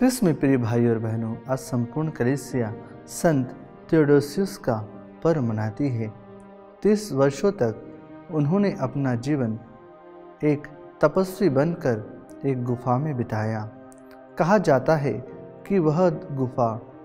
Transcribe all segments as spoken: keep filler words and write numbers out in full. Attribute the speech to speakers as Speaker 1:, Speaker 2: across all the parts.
Speaker 1: कृष्ण में प्रिय भाई और बहनों, आज संपूर्ण कलीसिया संत थियोडोसियस का पर्व मनाती है। तीस वर्षों तक उन्होंने अपना जीवन एक तपस्वी बनकर एक गुफा में बिताया। कहा जाता है कि वह गुफा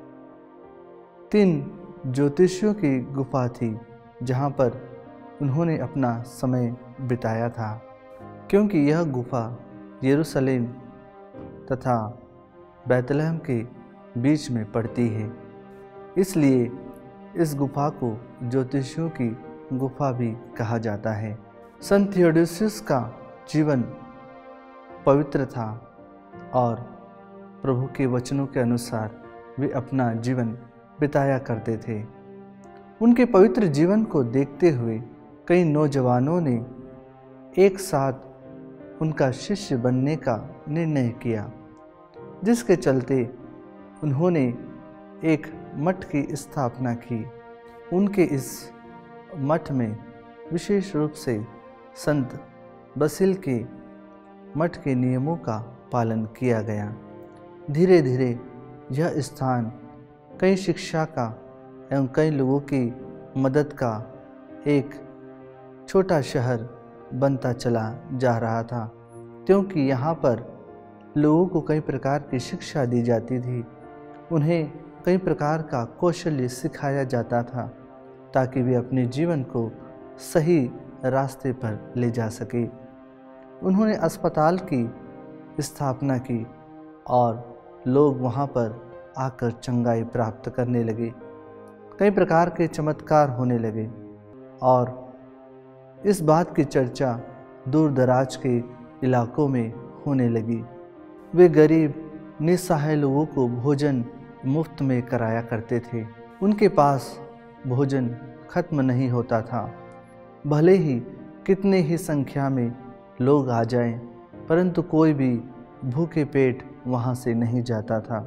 Speaker 1: तीन ज्योतिषियों की गुफा थी, जहाँ पर उन्होंने अपना समय बिताया था, क्योंकि यह गुफा यरूशलेम तथा बैतलहम के बीच में पड़ती है। इसलिए इस गुफा को ज्योतिषियों की गुफा भी कहा जाता है। संत थियोडोसियस का जीवन पवित्र था और प्रभु के वचनों के अनुसार वे अपना जीवन बिताया करते थे। उनके पवित्र जीवन को देखते हुए कई नौजवानों ने एक साथ उनका शिष्य बनने का निर्णय किया, जिसके चलते उन्होंने एक मठ की स्थापना की। उनके इस मठ में विशेष रूप से संत बसिल के मठ के नियमों का पालन किया गया। धीरे धीरे यह स्थान कई शिक्षा का एवं कई लोगों की मदद का एक छोटा शहर बनता चला जा रहा था, क्योंकि यहाँ पर लोगों को कई प्रकार की शिक्षा दी जाती थी। उन्हें कई प्रकार का कौशल्य सिखाया जाता था, ताकि वे अपने जीवन को सही रास्ते पर ले जा सके। उन्होंने अस्पताल की स्थापना की और लोग वहाँ पर आकर चंगाई प्राप्त करने लगे। कई प्रकार के चमत्कार होने लगे और इस बात की चर्चा दूर दराज के इलाकों में होने लगी। वे गरीब निस्सहाय लोगों को भोजन मुफ्त में कराया करते थे। उनके पास भोजन खत्म नहीं होता था। भले ही कितने ही संख्या में लोग आ जाएं, परंतु कोई भी भूखे पेट वहाँ से नहीं जाता था,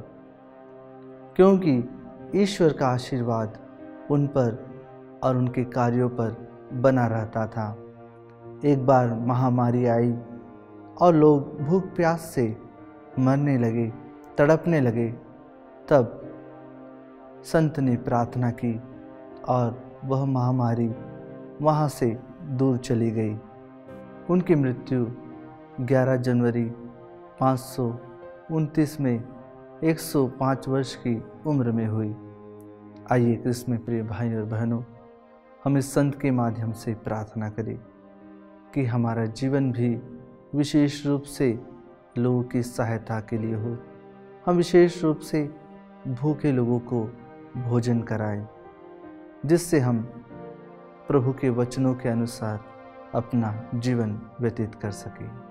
Speaker 1: क्योंकि ईश्वर का आशीर्वाद उन पर और उनके कार्यों पर बना रहता था। एक बार महामारी आई और लोग भूख प्यास से मरने लगे, तड़पने लगे। तब संत ने प्रार्थना की और वह महामारी वहाँ से दूर चली गई। उनकी मृत्यु ग्यारह जनवरी पाँच सौ उनतीस में एक सौ पाँच वर्ष की उम्र में हुई। आइए कृष्ण में प्रिय भाई और बहनों, हम इस संत के माध्यम से प्रार्थना करें कि हमारा जीवन भी विशेष रूप से लोगों की सहायता के लिए हो। हम विशेष रूप से भूखे लोगों को भोजन कराएं, जिससे हम प्रभु के वचनों के अनुसार अपना जीवन व्यतीत कर सकें।